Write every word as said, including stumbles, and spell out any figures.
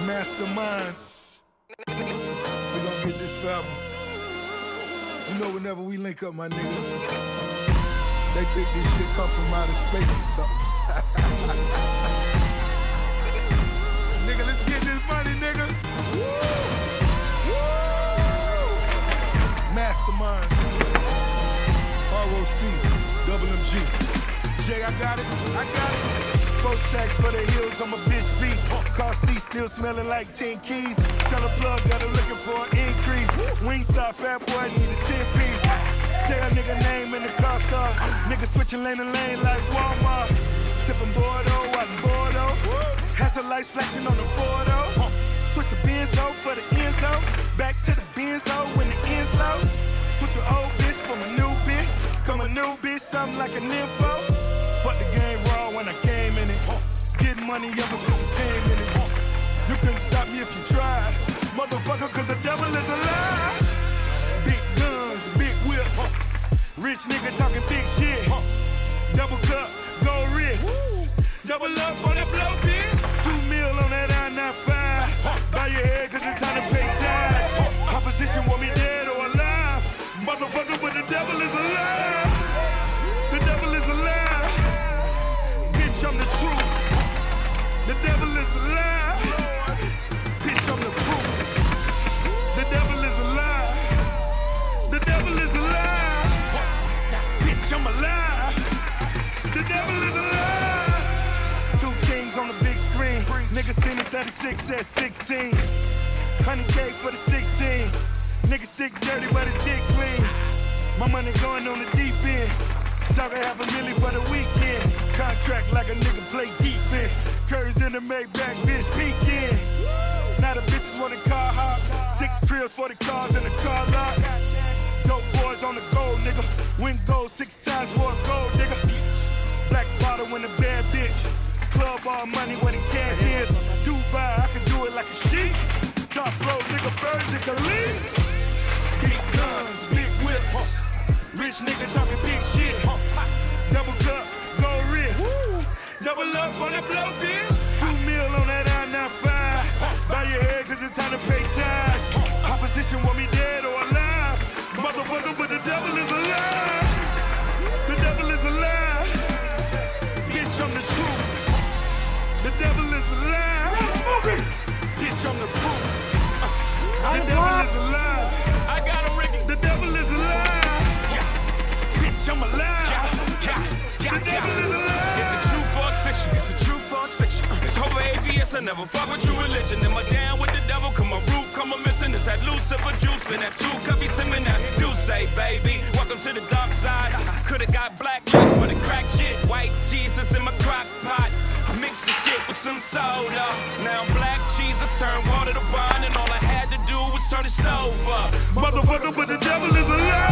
Masterminds. We gonna get this forever. You know, whenever we link up, my nigga, they think this shit come from outer space or something. Nigga, let's get this money, nigga. Woo! Woo! Masterminds. R O C, double M G. Jay, I got it, I got it. Four stacks for the hills on my bitch feet. Car seat still smelling like ten keys. Tell a plug that I'm looking for an increase. Wingstop, fat boy, need a ten piece. Say a nigga name in the car star. Nigga switching lane to lane like Walmart. Sipping Bordeaux, watching Bordeaux. Hazard lights flashing on the Fordo. Switch the Benzo for the Enzo. Back to the Benzo when the end's low. Switch your old bitch from a new bitch. Come a new bitch, something like a nympho. Fuck the game raw when I came in it. Getting money ever since I came in it. You couldn't stop me if you tried. Motherfucker, cause the devil is alive. Big guns, big whips. Rich nigga talking big shit. Double cup, gold wrist. Double up on that blow bitch. Two mil on that I ninety-five. Bow your head cause it's time to pay tithes. Opposition want me dead or alive. Motherfucker, but the devil is alive. The devil is alive. Bitch, I'm the truth. The devil is alive. Bitch, I'm the proof. The devil is alive. The devil is alive. Bitch, I'm alive. The devil is alive. Two kings on the big screen. Niggas seen the thirty-six at sixteen. one hundred K for the sixteen. Niggas stick dirty but it's dick clean. My money going on the deep end. Talking half a million for the weekend. Contract like a nigga play defense. Curry's in the Maybach, bitch, peeking. Now the bitches want a car hop. Six cribs for the cars in the car lot. Dope boys on the gold, nigga. Win gold six times for a gold, nigga. Black bottle when a bad bitch. Club all money when the cash is. Dubai, I can do it like a sheep. Top flow, nigga, birds and can leave. Big guns, big whips. Rich nigga talking big shit. Double cup, gold wrist. Double up on that blow, bitch. Two mil on that I ninety-five. Bow your head cause it's time to pay tithes. Opposition want me dead or alive. Motherfucker, but the devil is alive. The devil is alive. Bitch, I'm the truth. The devil is alive. Bitch, I'm the proof. The devil is alive. I got him, Ricky. The devil is alive. Bitch, I'm alive. The devil is alive. It's a true false fiction. It's a true false fiction. It's whole A B S. I never fuck with true religion. Am I down with the devil? Come my roof, come a missing. Is that Lucifer juice? And that two cuppy simming. Now you say, baby, welcome to the dark side. Coulda got black lips for the crack shit. White Jesus in my crock pot. I mixed the shit with some soda. Now black Jesus turned water to wine, and all I had to do was turn the stove up. Motherfucker, but the devil is alive.